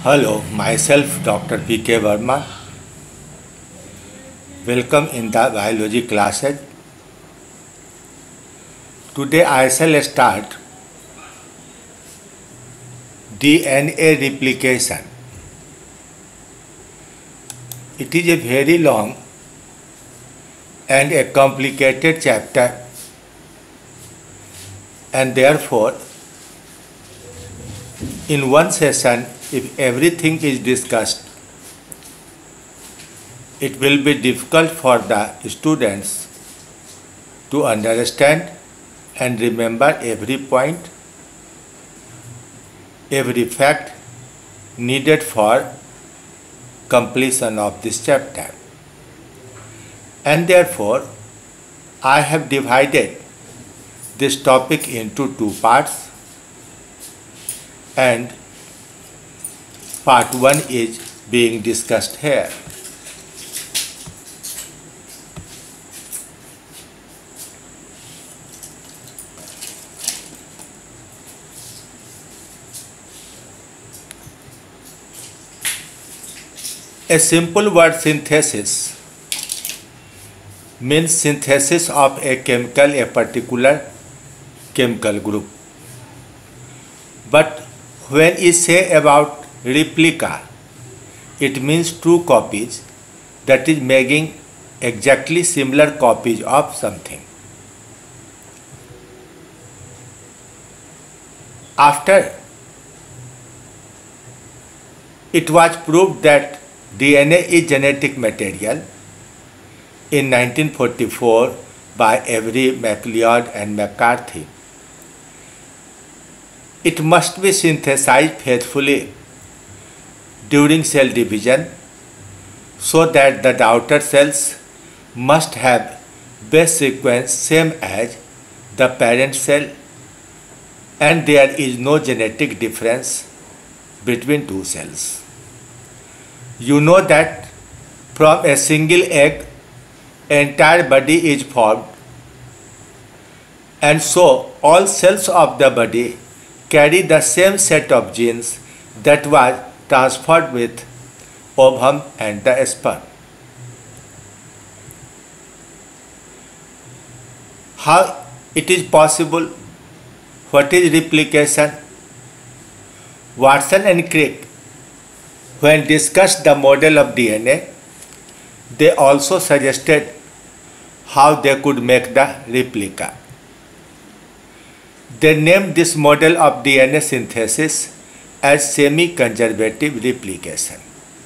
Hello, myself Dr. P.K. Verma. Welcome in the biology classes. Today I shall start DNA replication. It is a very long and a complicated chapter, and therefore in one session, if everything is discussed, it will be difficult for the students to understand and remember every point, every fact needed for completion of this chapter. And therefore, I have divided this topic into two parts, and part 1 is being discussed here. A simple word synthesis means synthesis of a particular chemical group. But when we say about replica, it means two copies, that is making exactly similar copies of something. After it was proved that DNA is genetic material in 1944 by Avery, MacLeod and McCarthy, it must be synthesized faithfully during cell division so that the daughter cells must have base sequence same as the parent cell and there is no genetic difference between two cells. You know that from a single egg, entire body is formed, and so all cells of the body carry the same set of genes that was transferred with ovum and the sperm. How it is possible? What is replication? Watson and Crick, when discussed the model of DNA, they also suggested how they could make the replica. They named this model of DNA synthesis as semi-conservative replication.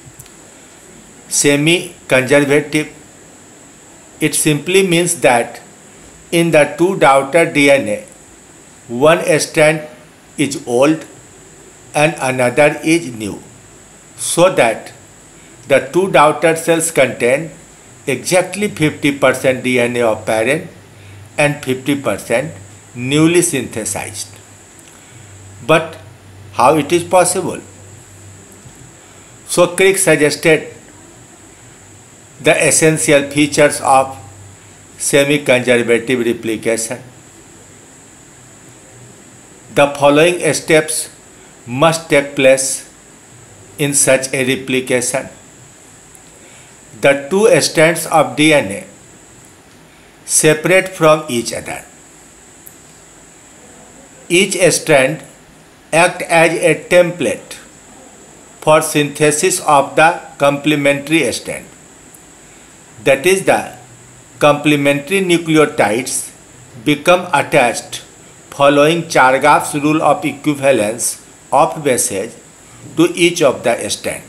Semi-conservative, it simply means that in the two daughter DNA, one strand is old and another is new, so that the two daughter cells contain exactly 50% DNA of parent and 50% newly synthesized. But how it is possible? So Crick suggested the essential features of semi-conservative replication. The following steps must take place in such a replication. The two strands of DNA separate from each other. Each strand acts as a template for synthesis of the complementary strand. That is, the complementary nucleotides become attached following Chargaff's rule of equivalence of bases to each of the strands.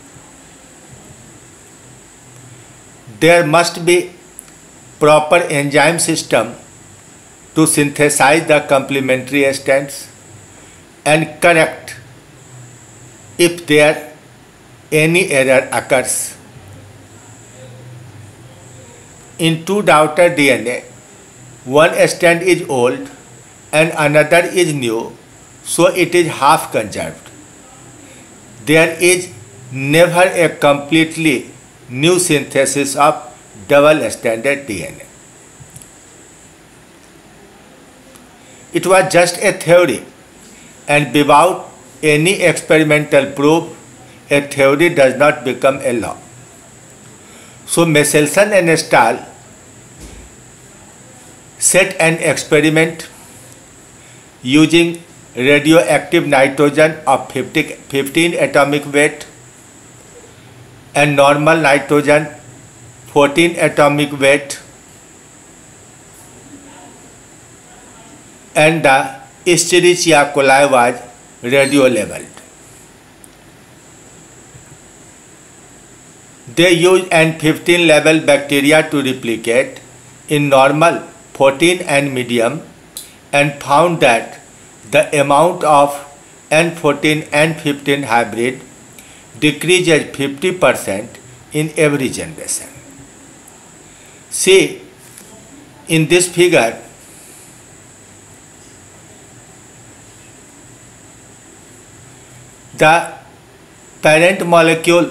There must be proper enzyme system to synthesize the complementary strands and correct if there any error occurs. In two daughter DNA, one strand is old and another is new, so it is half conserved. There is never a completely new synthesis of double-stranded DNA. It was just a theory, and without any experimental proof, a theory does not become a law. So Michelson and Stahl set an experiment using radioactive nitrogen of 15 atomic weight and normal nitrogen 14 atomic weight, and the Escherichia coli was radio labeled. They used an 15 level bacteria to replicate in normal 14 and medium, and found that the amount of N14 and 15 hybrid decreases 50% in every generation. See, in this figure, the parent molecule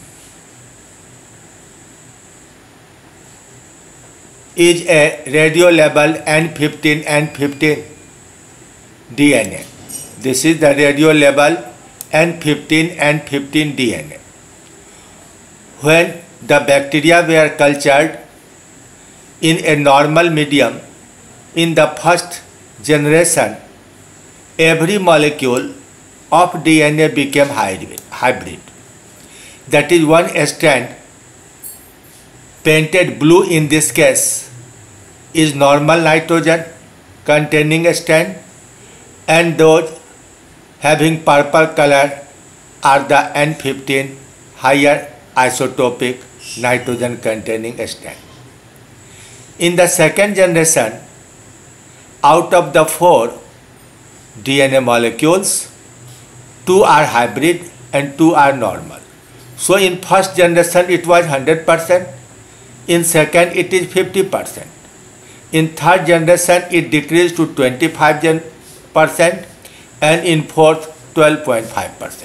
is a radio label N15 and 15 DNA. This is the radio label N15 and 15 DNA. When the bacteria were cultured in a normal medium, in the first generation, every molecule of DNA became hybrid. That is, one strand painted blue in this case is normal nitrogen containing a strand, and those having purple color are the N15 higher isotopic nitrogen containing a strand. In the second generation, out of the 4 DNA molecules, 2 are hybrid and 2 are normal. So in first generation it was 100%, in second it is 50%, in third generation it decreased to 25%, and in fourth 12.5%.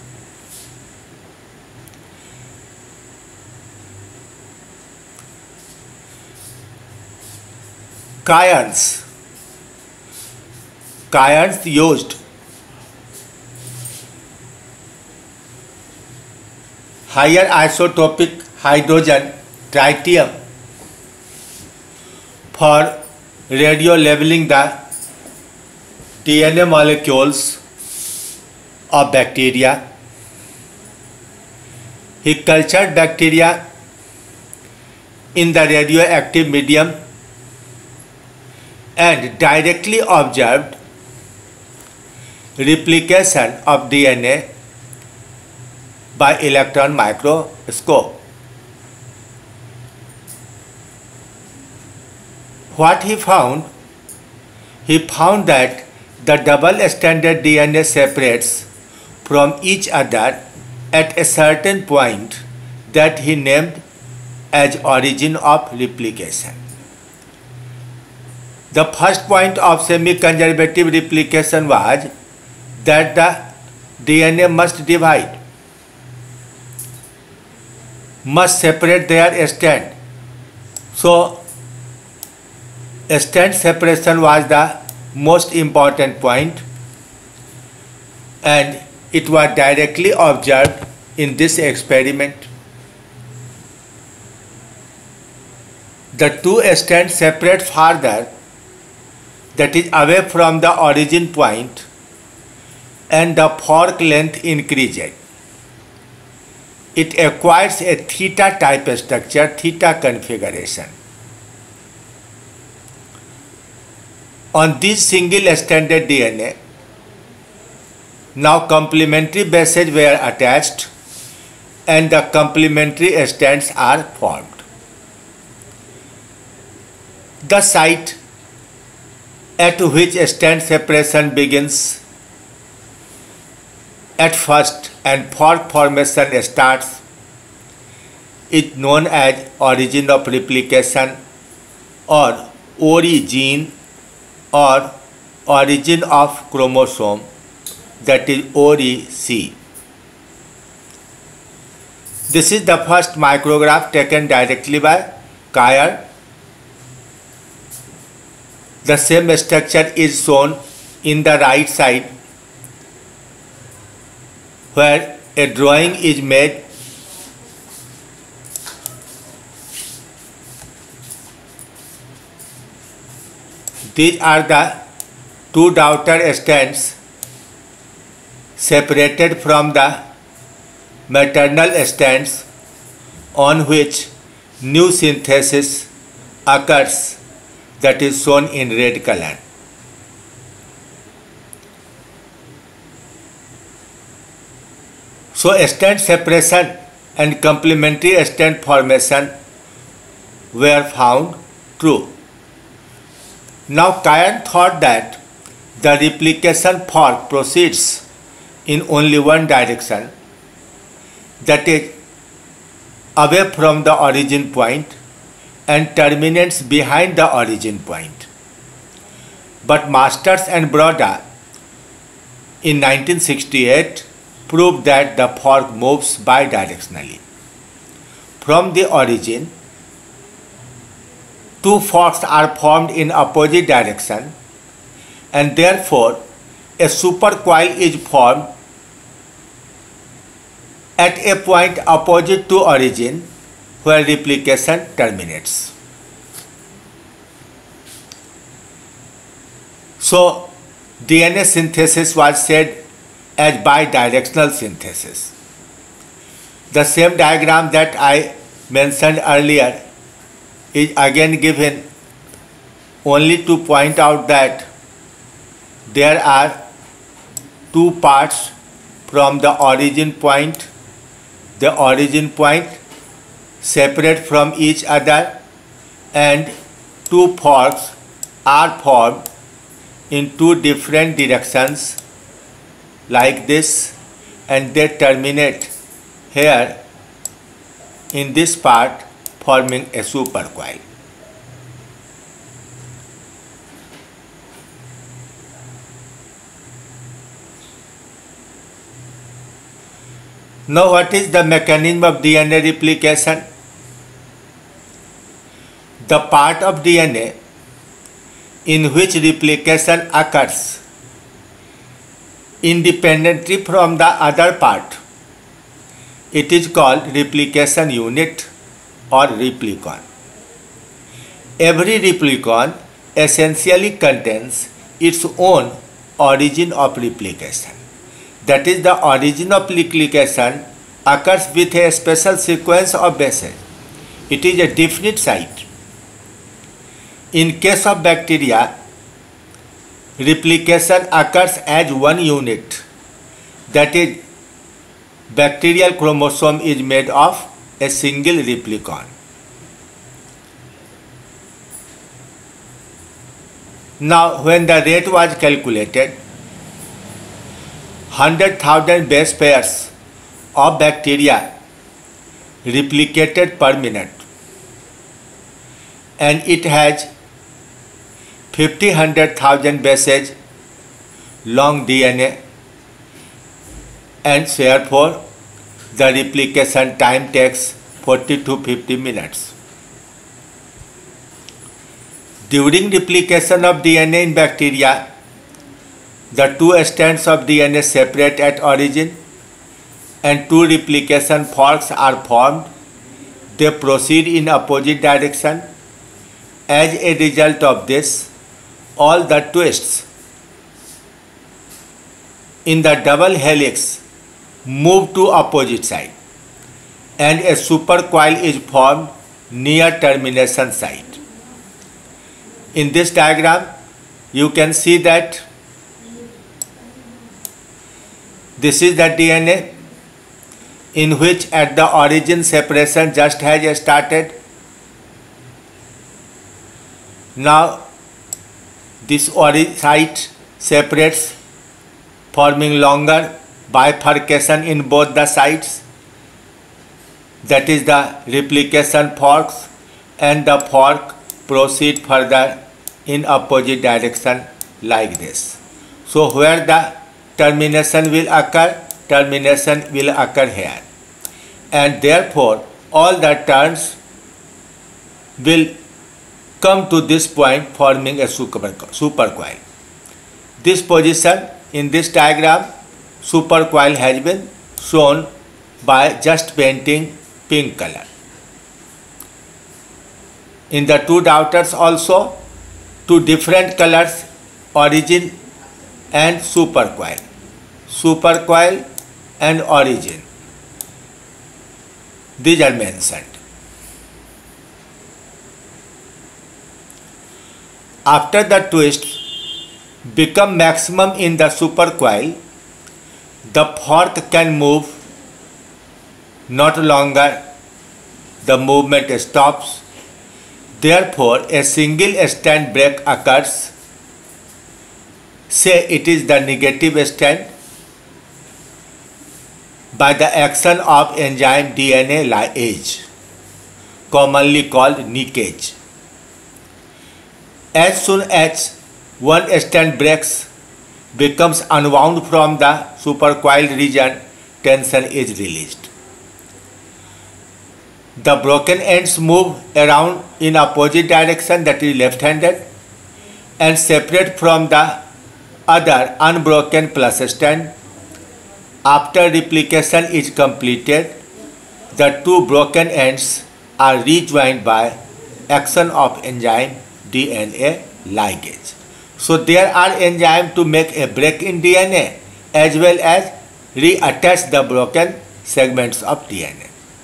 Cairns used higher isotopic hydrogen tritium for radio labeling the DNA molecules of bacteria. He cultured bacteria in the radioactive medium and directly observed replication of DNA by electron microscope. What he found? He found that the double-stranded DNA separates from each other at a certain point that he named as origin of replication. The first point of semi-conservative replication was that the DNA must divide, must separate their strand. So, strand separation was the most important point, and it was directly observed in this experiment. The 2 strands separate farther, that is away from the origin point, and the fork length increases. It acquires a theta type structure, theta configuration. On this single stranded DNA, now complementary bases were attached and the complementary strands are formed. The site at which strand separation begins at first and fork formation starts is known as origin of replication or origin or origin of chromosome, that is ORI-C. This is the first micrograph taken directly by Cairns. The same structure is shown in the right side, where a drawing is made these are the two daughter stands separated from the maternal stands on which new synthesis occurs, that is shown in red color. So stand separation and complementary stand formation were found true. Now Cahen thought that the replication fork proceeds in only one direction, that is away from the origin point, and terminates behind the origin point. But Masters and Broda in 1968 proved that the fork moves bidirectionally. From the origin, two forks are formed in opposite direction, and therefore a supercoil is formed at a point opposite to origin where replication terminates. So DNA synthesis was said as bidirectional synthesis. The same diagram that I mentioned earlier is again given only to point out that there are two parts from the origin point. The origin point separate from each other, and two forks are formed in two different directions like this, and they terminate here in this part, forming a supercoil. Now what is the mechanism of DNA replication? The part of DNA in which replication occurs independently from the other part, it is called replication unit or replicon. Every replicon essentially contains its own origin of replication. That is, the origin of replication occurs with a special sequence of bases. It is a definite site. In case of bacteria, replication occurs as one unit. That is, bacterial chromosome is made of a single replicon. Now, when the rate was calculated, 100,000 base pairs of bacteria replicated per minute, and it has 100,000 bases long DNA, and therefore the replication time takes 40 to 50 minutes. During replication of DNA in bacteria, the two strands of DNA separate at origin and two replication forks are formed. They proceed in opposite direction. As a result of this, all the twists in the double helix move to opposite side, and a supercoil is formed near termination site. In this diagram, you can see that this is the DNA in which at the origin separation just has started. Now this site separates, forming longer bifurcation in both the sides. That is the replication forks, and the fork proceed further in opposite direction like this. So where the termination will occur here, and therefore all the turns will come to this point, forming a supercoil. This position in this diagram, supercoil has been shown by just painting pink color. In the two daughters also, two different colors, origin and supercoil. Supercoil and origin, these are mentioned. After the twist become maximum in the supercoil, the fork can move not longer, the movement stops. Therefore, a single stand break occurs. Say it is the negative stand by the action of enzyme DNA lyase, commonly called nickage. As soon as one stand breaks becomes unwound from the supercoiled region, tension is released. The broken ends move around in opposite direction, that is left-handed, and separate from the other unbroken plus stand. After replication is completed, the two broken ends are rejoined by action of enzyme DNA ligase. So there are enzymes to make a break in DNA as well as reattach the broken segments of DNA.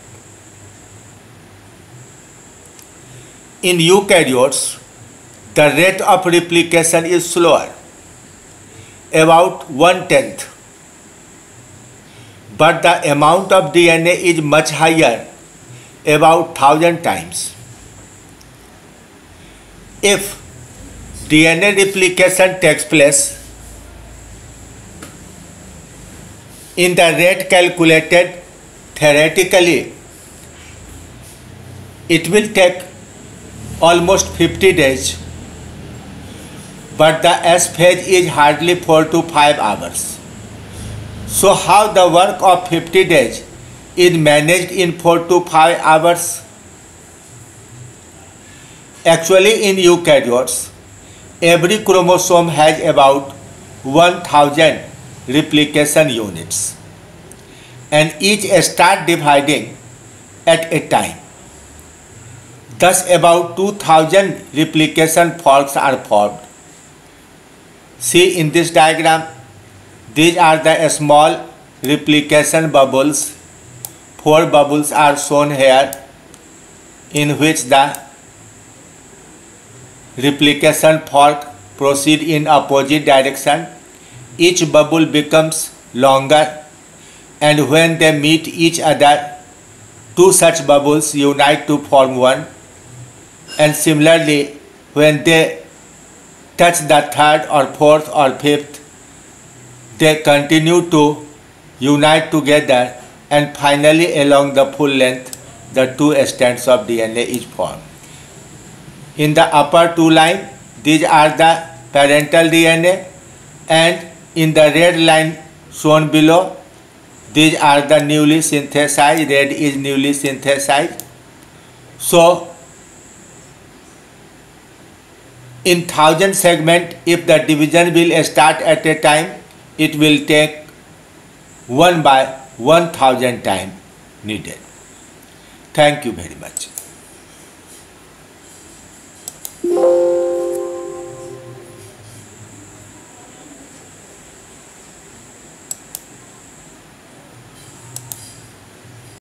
In eukaryotes, the rate of replication is slower, about 1/10, but the amount of DNA is much higher, about 1000 times. If DNA replication takes place in the rate calculated theoretically, it will take almost 50 days, but the S phase is hardly 4 to 5 hours. So how the work of 50 days is managed in 4 to 5 hours? Actually, in eukaryotes, every chromosome has about 1000 replication units, and each start dividing at a time. Thus, about 2000 replication forks are formed. See in this diagram, these are the small replication bubbles. 4 bubbles are shown here, in which the replication fork proceed in opposite direction. Each bubble becomes longer, and when they meet each other, 2 such bubbles unite to form one. And similarly, when they touch the 3rd or 4th or 5th, they continue to unite together, and finally along the full length, the 2 strands of DNA is formed. In the upper 2 lines, these are the parental DNA, and in the red line shown below, these are the newly synthesized. Red is newly synthesized. So, in 1000 segment, if the division will start at a time, it will take 1 by 1000 time needed. Thank you very much.